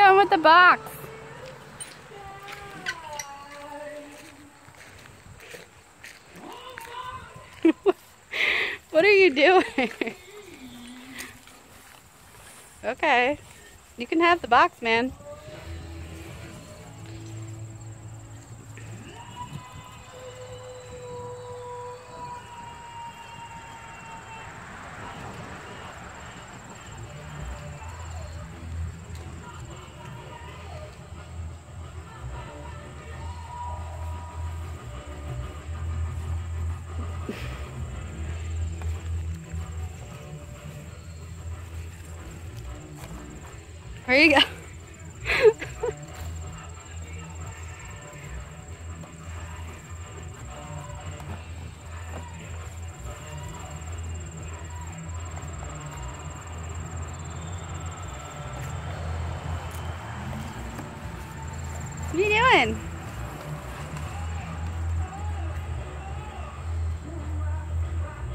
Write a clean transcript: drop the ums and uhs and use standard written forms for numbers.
doing with the box? What are you doing? Okay. You can have the box, man. Where you go? What are you doing?